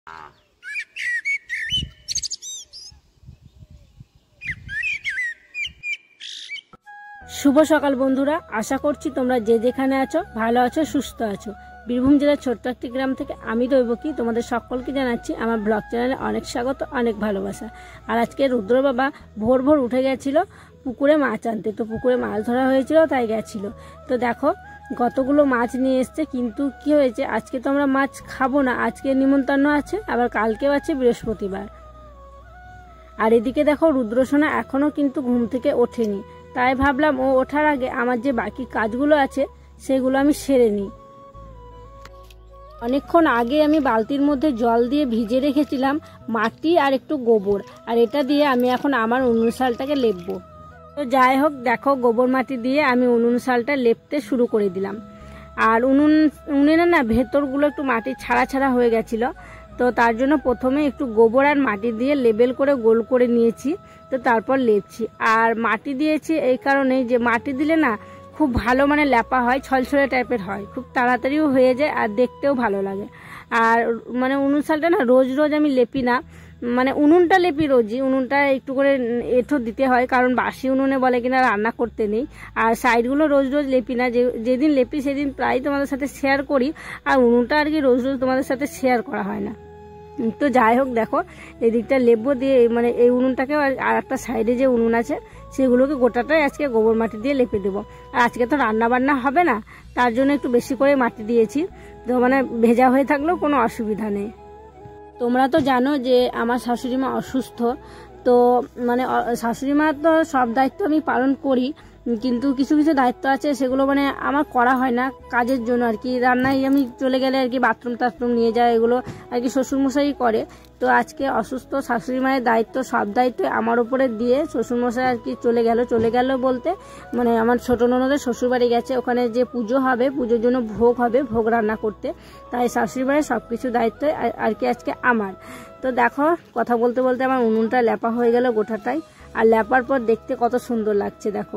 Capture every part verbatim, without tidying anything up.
শুভ সকাল বন্ধুরা, আশা করছি তোমরা যে যেখানে আছো ভালো আছো, সুস্থ আছো। বীরভূম জেলার ছোট্ট একটি গ্রাম থেকে আমি দৈবকী তোমাদের সকলকে জানাচ্ছি আমার ব্লগ চ্যানেলে অনেক স্বাগত, অনেক ভালোবাসা। আর আজকে রুদ্র বাবা ভোর ভোর উঠে গেছিল পুকুরে মাছ আনতে। তো পুকুরে মাছ ধরা হয়েছিল, তাই গেছিল। তো দেখো কতগুলো মাছ নিয়ে এসছে, কিন্তু কি হয়েছে, আজকে তো আমরা মাছ খাবো না, আজকে নিমন্ত্রণ আছে, আবার কালকেও আছে বৃহস্পতিবার। আর এদিকে দেখো রুদ্রসোনা এখনও কিন্তু ঘুম থেকে ওঠেনি, তাই ভাবলাম ও ওঠার আগে আমার যে বাকি কাজগুলো আছে সেগুলো আমি সেরে নিই। অনেকক্ষণ আগে আমি বালতির মধ্যে জল দিয়ে ভিজে রেখেছিলাম মাটি আর একটু গোবর, আর এটা দিয়ে আমি এখন আমার উনুন শালটাকে লেপবো। তো যাই হোক, দেখো গোবর মাটি দিয়ে আমি উনুন শালটা লেপতে শুরু করে দিলাম। আর উনুন উনুনে না ভেতরগুলো একটু মাটি ছাড়া ছাড়া হয়ে গেছিলো, তো তার জন্য প্রথমে একটু গোবর আর মাটি দিয়ে লেবেল করে গোল করে নিয়েছি, তো তারপর লেপছি। আর মাটি দিয়েছি এই কারণে যে মাটি দিলে না খুব ভালো মানে লেপা হয়, ছলছলে টাইপের হয়, খুব তাড়াতাড়িও হয়ে যায় আর দেখতেও ভালো লাগে। আর মানে উনুন শালটা না রোজ রোজ আমি লেপি না, মানে উনুনটা লেপি রোজই, উনুনটা একটু করে এঁঠো দিতে হয়, কারণ বাসি উনুনে বলে কিনা রান্না করতে নেই। আর সাইডগুলো রোজ রোজ লেপি না, যে যেদিন লেপি সেদিন প্রায় তোমাদের সাথে শেয়ার করি, আর উনুনটা আর কি রোজ রোজ তোমাদের সাথে শেয়ার করা হয় না। তো যাই হোক, দেখো এদিকটা লেপবো দিয়ে মানে এই উনুনটাকে আর একটা সাইডে যে উনুন আছে সেগুলোকে গোটাটাই আজকে গোবর মাটি দিয়ে লেপে দেবো। আর আজকে তো রান্না বান্না হবে না, তার জন্য একটু বেশি করে মাটি দিয়েছি, তো মানে ভেজা হয়ে থাকলেও কোনো অসুবিধা নেই। তোমরা তো জানো যে আমার শাশুড়ি মা অসুস্থ, তো মানে শাশুড়ি মা তো সব দায়িত্ব আমি পালন করি, কিন্তু কিছু কিছু দায়িত্ব আছে সেগুলো মানে আমার করা হয় না কাজের জন্য আর কি। রান্নায় আমি চলে গেলে আর কি বাথরুম টাথরুম নিয়ে যায়, এগুলো আর কি শ্বশুরমশাই করে। তো আজকে অসুস্থ শাশুড়ি মায়ের দায়িত্ব, সব দায়িত্ব আমার উপরে দিয়ে শ্বশুরমশাই আর কি চলে গেল। চলে গেল বলতে মানে আমার ছোটো ননদের শ্বশুরবাড়ি গেছে, ওখানে যে পুজো হবে, পুজোর জন্য ভোগ হবে, ভোগ রান্না করতে, তাই শাশুড়ি মায়ের সব কিছু দায়িত্ব আর কি আজকে আমার। তো দেখো কথা বলতে বলতে আমার উনুনটা লেপা হয়ে গেল গোটাটাই, আর লেপার পর দেখতে কত সুন্দর লাগছে। দেখো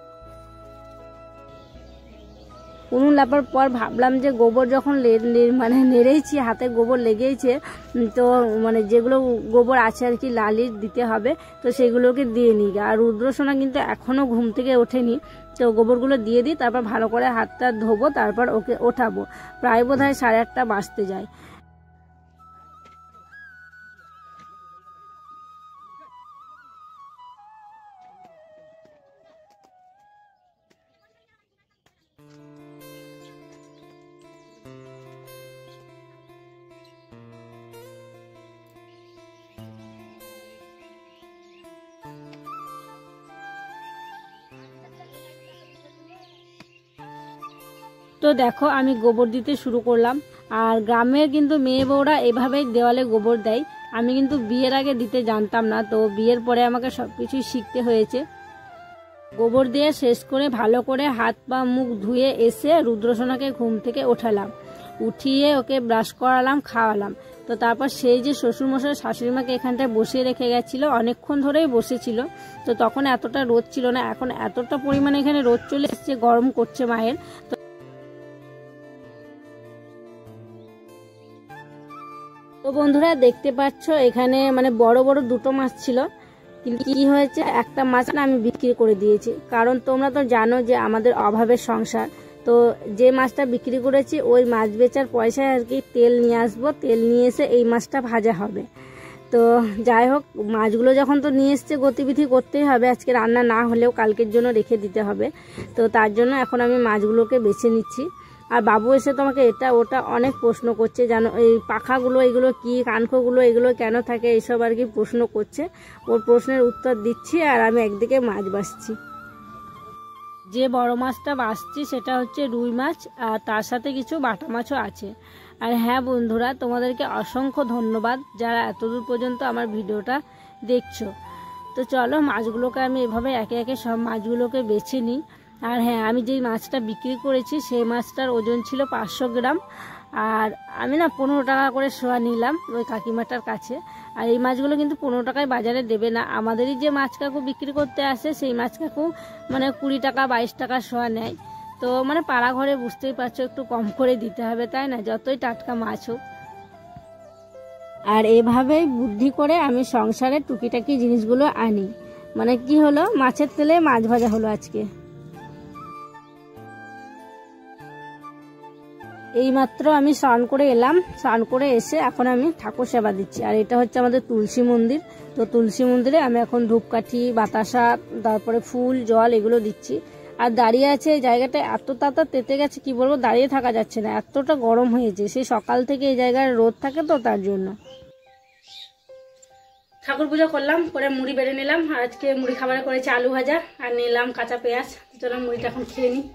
উনুন লেপার পর ভাবলাম যে গোবর যখন মানে নেড়েইছি, হাতে গোবর লেগেইছে, তো মানে যেগুলো গোবর আছে আর কি লালির দিতে হবে, তো সেগুলোকে দিয়ে নিই। আর রুদ্রসোনা কিন্তু এখনও ঘুম থেকে ওঠেনি, তো গোবরগুলো দিয়ে দিই, তারপর ভালো করে হাতটা ধোবো, তারপর ওকে ওঠাবো। প্রায় বোধ হয় সাড়ে আটটা বাজতে যায়। তো দেখো আমি গোবর দিতে শুরু করলাম। আর গ্রামের কিন্তু মেয়ে বউরা এভাবেই দেওয়ালে গোবর দেয়, আমি কিন্তু বিয়ের আগে দিতে জানতাম না, তো বিয়ের পরে আমাকে সব কিছুই শিখতে হয়েছে। গোবর দিয়ে শেষ করে ভালো করে হাত পা মুখ ধুয়ে এসে রুদ্রসোনাকে ঘুম থেকে ওঠালাম, উঠিয়ে ওকে ব্রাশ করালাম, খাওয়ালাম। তো তারপর সেই যে শ্বশুরমশাই শাশুড়িমাকে এখানটায় বসিয়ে রেখে গেছিলো, অনেকক্ষণ ধরেই বসেছিল, তো তখন এতটা রোদ ছিল না, এখন এতটা পরিমাণে এখানে রোদ চলে এসছে, গরম করছে মায়ের। তো বন্ধুরা দেখতে পাচ্ছ এখানে মানে বড় বড় দুটো মাছ ছিল, কিন্তু কি হয়েছে একটা মাছ না আমি বিক্রি করে দিয়েছি, কারণ তোমরা তো জানো যে আমাদের অভাবের সংসার। তো যে মাছটা বিক্রি করেছি ওই মাছ বেচার পয়সায় আর কি তেল নিয়ে আসবো, তেল নিয়ে এসে এই মাছটা ভাজা হবে। তো যাই হোক, মাছগুলো যখন তো নিয়ে এসছে গতিবিধি করতেই হবে, আজকে রান্না না হলেও কালকের জন্য রেখে দিতে হবে, তো তার জন্য এখন আমি মাছগুলোকে বেছে নিচ্ছি। আর বাবু এসে তোমাকে এটা ওটা অনেক প্রশ্ন করছে, জানো এই পাখাগুলো এগুলো কি, কানখোগুলো এগুলো কেন থাকে, এইসব আর কি প্রশ্ন করছে। ওর প্রশ্নের উত্তর দিচ্ছি আর আমি একদিকে মাছ বাছছি। যে বড় মাছটা বাছছি সেটা হচ্ছে রুই মাছ, আর তার সাথে কিছু বাটা মাছও আছে। আর হ্যাঁ বন্ধুরা, তোমাদেরকে অসংখ্য ধন্যবাদ যারা এতদূর পর্যন্ত আমার ভিডিওটা দেখছো। তো চলো মাছগুলোকে আমি এভাবে একে একে সব মাছগুলোকে বেছে নিই। আর হ্যাঁ, আমি যেই মাছটা বিক্রি করেছি সেই মাছটার ওজন ছিল পাঁচশো গ্রাম, আর আমি না পনেরো টাকা করে শোয়া নিলাম ওই কাকিমাটার কাছে। আর এই মাছগুলো কিন্তু পনেরো টাকায় বাজারে দেবে না, আমাদেরই যে মাছ কাকু বিক্রি করতে আসে সেই মাছ কাকু মানে কুড়ি টাকা বাইশ টাকা শোয়া নেয়। তো মানে পাড়া ঘরে বুঝতেই পারছো একটু কম করে দিতে হবে, তাই না, যতই টাটকা মাছ হোক। আর এভাবেই বুদ্ধি করে আমি সংসারে টুকিটাকি জিনিসগুলো আনি। মানে কি হলো, মাছের তেলে মাছ ভাজা হলো আজকে। এইমাত্র আমি স্নান করে এলাম, স্নান করে এসে এখন আমি ঠাকুর সেবা দিচ্ছি। আর এটা হচ্ছে আমাদের তুলসী মন্দির। তো তুলসী মন্দিরে আমি এখন ধূপকাঠি, বাতাসা, তারপরে ফুল, জল এগুলো দিচ্ছি। আর দাঁড়িয়ে আছে এই জায়গাটা এত তাতা তেতে গেছে, কি বলবো, দাঁড়িয়ে থাকা যাচ্ছে না, এতটা গরম হয়েছে। সেই সকাল থেকে এই জায়গায় রোদ থাকে তো তার জন্য। ঠাকুর পুজো করলাম, করে মুড়ি বেড়ে নিলাম। আর আজকে মুড়ি খাবারে করেছি আলু ভাজা, আর নিলাম কাঁচা পেঁয়াজ। চলো মুড়িটা এখন খেয়ে নিই।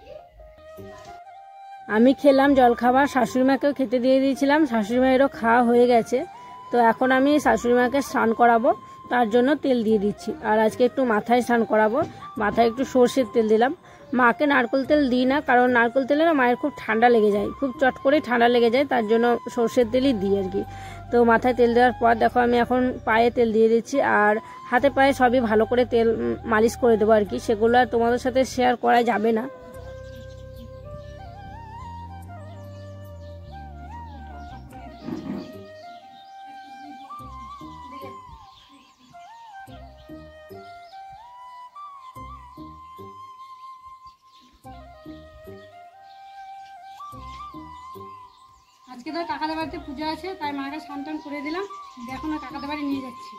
আমি খেলাম জলখাবার, শাশুড়িমাকেও খেতে দিয়ে দিয়েছিলাম, শাশুড়িমায়েরও খাওয়া হয়ে গেছে। তো এখন আমি শাশুড়িমাকে স্নান করাবো, তার জন্য তেল দিয়ে দিচ্ছি। আর আজকে একটু মাথায় স্নান করাবো, মাথায় একটু সর্ষের তেল দিলাম। মাকে নারকেল তেল দিই না, কারণ নারকেল তেলে না মায়ের খুব ঠান্ডা লেগে যায়, খুব চট করে ঠান্ডা লেগে যায়, তার জন্য সর্ষের তেলই দিই আর কি। তো মাথায় তেল দেওয়ার পর দেখো আমি এখন পায়ে তেল দিয়ে দিচ্ছি, আর হাতে পায়ে সবই ভালো করে তেল মালিশ করে দেবো আর কি। সেগুলো আর তোমাদের সাথে শেয়ার করা যাবে না। আজকে তো কাকাদের বাড়িতে পুজো আছে, তাই মাকে স্নান টান করে দিলাম। দেখো না কাকাদের বাড়ি নিয়ে যাচ্ছি।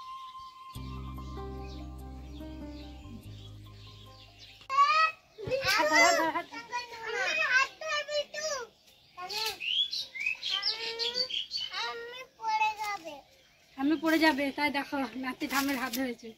আমি পড়ে যাবে, তাই দেখো নাতি ঠামের হাত ধরেছে।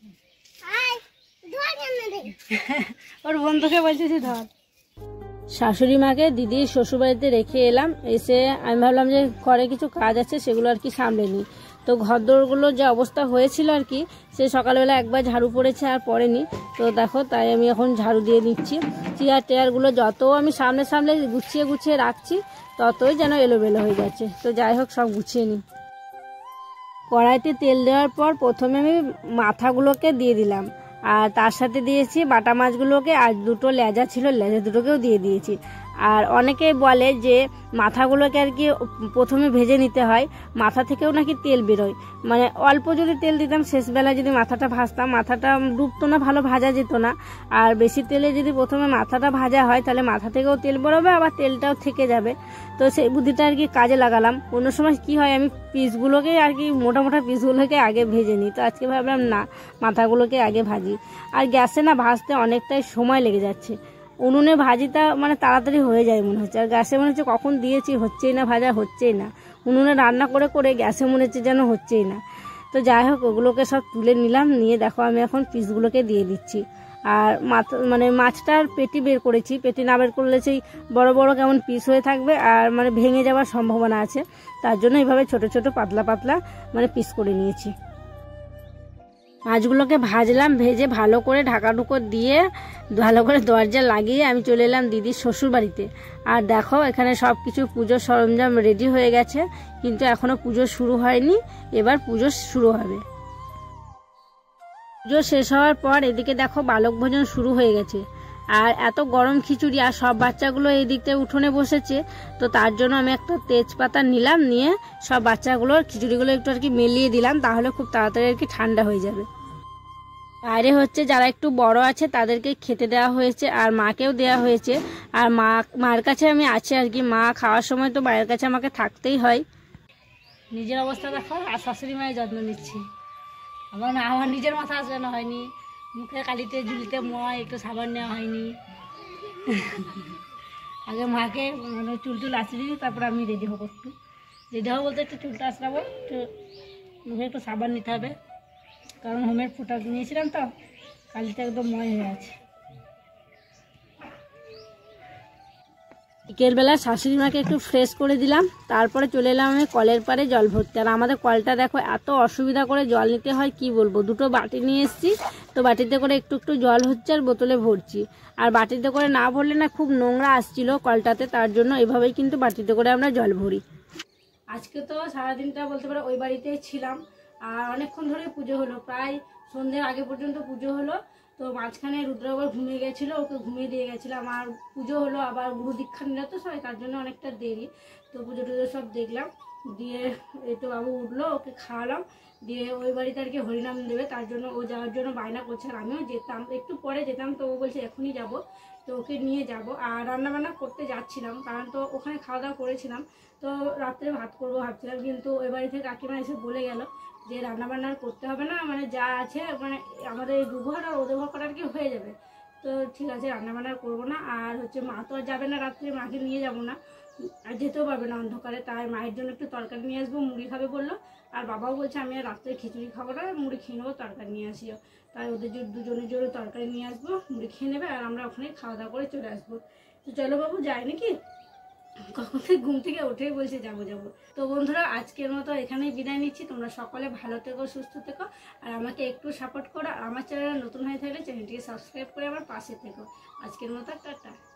ওর বন্ধুকে বলতেছি ধর। শাশুড়ি মাকে দিদির শ্বশুরবাড়িতে রেখে এলাম, এসে আমি ভাবলাম যে ঘরে কিছু কাজ আছে সেগুলো আর কি সামলে নিই। তো ঘরদোরগুলোর যে অবস্থা হয়েছিল আর কি, সে সকালবেলা একবার ঝাড়ু পড়েছে আর পড়েনি। তো দেখো তাই আমি এখন ঝাড়ু দিয়ে নিচ্ছি। চেয়ার টেয়ারগুলো যত আমি সামনে সামনে গুছিয়ে গুছিয়ে রাখছি, ততই যেন এলোমেলো হয়ে যাচ্ছে। তো যাই হোক, সব গুছিয়ে নিই। কড়াইতে তেল দেওয়ার পর প্রথমে আমি মাথাগুলোকে দিয়ে দিলাম, আর তার সাথে দিয়েছি বাটা মাছগুলোকে, আর দুটো লেজা ছিল লেজা দুটোকেও দিয়ে দিয়েছি। আর অনেকে বলে যে মাথাগুলোকে আর কি প্রথমে ভেজে নিতে হয়, মাথা থেকেও নাকি তেল বেরোয়। মানে অল্প যদি তেল দিতাম, শেষবেলা যদি মাথাটা ভাজতাম, মাথাটা ডুবতো না, ভালো ভাজা যেত না। আর বেশি তেলে যদি প্রথমে মাথাটা ভাজা হয়, তাহলে মাথা থেকেও তেল বেরোবে, আবার তেলটাও থেকে যাবে। তো সেই বুদ্ধিটা আর কি কাজে লাগালাম। অন্য সময় কি হয়, আমি পিসগুলোকেই আর কি মোটা মোটা পিসগুলোকে আগে ভেজে নিই। তো আজকে ভাবলাম না, মাথাগুলোকে আগে ভাজি। আর গ্যাসে না ভাজতে অনেকটাই সময় লেগে যাচ্ছে। উনুনে ভাজিটা মানে তাড়াতাড়ি হয়ে যায় মনে হচ্ছে, আর গ্যাসে মনে হচ্ছে কখন দিয়েছি হচ্ছেই না, ভাজা হচ্ছেই না। উনুনে রান্না করে করে গ্যাসে মনে হচ্ছে যেন হচ্ছেই না। তো যাই হোক, ওগুলোকে সব তুলে নিলাম, নিয়ে দেখো আমি এখন পিসগুলোকে দিয়ে দিচ্ছি। আর মাথা মানে মাছটার পেটি বের করেছি, পেটি না বের করলে সেই বড় বড় কেমন পিস হয়ে থাকবে, আর মানে ভেঙে যাওয়ার সম্ভাবনা আছে। তার জন্য এইভাবে ছোট ছোট পাতলা পাতলা মানে পিস করে নিয়েছি। মাছগুলোকে ভাজলাম, ভেজে ভালো করে ঢাকা ঢুকো দিয়ে ভালো করে দরজা লাগিয়ে আমি চলে এলাম দিদির শ্বশুর বাড়িতে। আর দেখো এখানে সব কিছু পুজোর সরঞ্জাম রেডি হয়ে গেছে, কিন্তু এখনও পুজো শুরু হয়নি, এবার পুজো শুরু হবে। পুজো শেষ হওয়ার পর এদিকে দেখো বালক ভোজন শুরু হয়ে গেছে। আর এত গরম খিচুড়ি, আর সব বাচ্চাগুলো এই দিকটায় উঠোনে বসেছে। তো তার জন্য আমি একটা তেজপাতা নিলাম, নিয়ে সব বাচ্চাগুলোর খিচুড়িগুলো একটু আর কি মেলিয়ে দিলাম, তাহলে খুব তাড়াতাড়ি আর কি ঠান্ডা হয়ে যাবে। বাইরে হচ্ছে যারা একটু বড় আছে তাদেরকে খেতে দেওয়া হয়েছে, আর মাকেও দেওয়া হয়েছে। আর মা মার কাছে আমি আছি আর কি, মা খাওয়ার সময় তো মায়ের কাছে আমাকে থাকতেই হয়। নিজের অবস্থা দেখো, আর শাশুড়ি মায়ের যত্ন নিচ্ছি। আমার না আমার নিজের মাথা আসানো হয়নি, মুখে কালিতে ঝুলিতে ময় একটু সাবান নেওয়া হয়নি। আগে মাকে মানে চুল টুল আঁচড়ি দিই, তারপর আমি রেডি হবো। একটু রেডি হবো বলতে একটু চুলটা আঁচড়াবো, একটু মুখে একটু সাবান নিতে হবে, কারণ হোমের ফোঁটা নিয়েছিলাম তো, কালিটা একদম ময় হয়ে আছে। বিকেলবেলা শাশুড়ি মাকে একটু ফ্রেশ করে দিলাম, তারপরে চলে এলাম আমি কলের পাড়ে জল ভরতে। আর আমাদের কলটা দেখো এত অসুবিধা করে জল নিতে হয়, কি বলবো। দুটো বাটি নিয়ে এসেছি, তো বাটিতে করে একটু একটু জল হচ্ছে আর বোতলে ভরছি। আর বাটিতে করে না ভরলে না খুব নোংরা আসছিল কলটাতে, তার জন্য এভাবেই কিন্তু বাটিতে করে আমরা জল ভরি। আজকে তো সারাদিনটা বলতে পারো ওই বাড়িতেই ছিলাম, আর অনেকক্ষণ ধরে পুজো হলো, প্রায় সন্ধ্যের আগে পর্যন্ত পুজো হলো। তো মাঝখানে রুদ্র আবার ঘুমিয়ে গেছিলো, ওকে ঘুমিয়ে দিয়ে গেছিলাম। আর পুজো হলো, আবার গুরু দীক্ষা নিল তো সবাই, তার জন্য অনেকটা দেরি। তো পুজো টুজো সব দেখলাম, দিয়ে এই তো বাবু উঠলো, ওকে খাওয়ালাম, দিয়ে ওই বাড়িতে আর কি হরিনাম দেবে, তার জন্য ও যাওয়ার জন্য বায়না করছে। আর আমিও যেতাম, একটু পরে যেতাম, তো ও বলছে এখনই যাব, তো ওকে নিয়ে যাব। আর রান্নাবান্না করতে যাচ্ছিলাম, কারণ তো ওখানে খাওয়া দাওয়া করেছিলাম, তো রাত্রে ভাত করবো ভাবছিলাম, কিন্তু ওই বাড়ি থেকে কাকিমা এসে বলে গেল যে রান্নাবান্না আর করতে হবে না, মানে যা আছে মানে আমাদের দু ঘর আর ওদের ঘর করা আর কি হয়ে যাবে। তো ঠিক আছে, রান্নাবান্না করবো না। আর হচ্ছে মা তো আর যাবে না রাত্রে, মাকে নিয়ে যাব না, আর যেতেও পারবে না অন্ধকারে, তাই মায়ের জন্য একটু তরকারি নিয়ে আসবো, মুড়ি খাবে বললো। আর বাবাও বলছে আমি আর রাত্রে খিচুড়ি খাবো না, মুড়ি খেয়ে নেবো, তরকারি নিয়ে আসিও। তাই ওদের জন্য দুজনের জন্য তরকারি নিয়ে আসবো, মুড়ি খেয়ে নেবে, আর আমরা ওখানে খাওয়া দাওয়া করে চলে আসবো। তো চলো বাবু, যাই নাকি, কখন থেকে ঘুম থেকে উঠেই বলছে যাবো যাবো। তো বন্ধুরা, আজকের মতো এখানেই বিদায় নিচ্ছি। তোমরা সকলে ভালো থেকো, সুস্থ থেকো, আর আমাকে একটু সাপোর্ট করো। আর আমার চ্যানেল নতুন হয়ে থাকলে চ্যানেলটিকে সাবস্ক্রাইব করে আমার পাশে থেকো। আজকের মতো টাটা।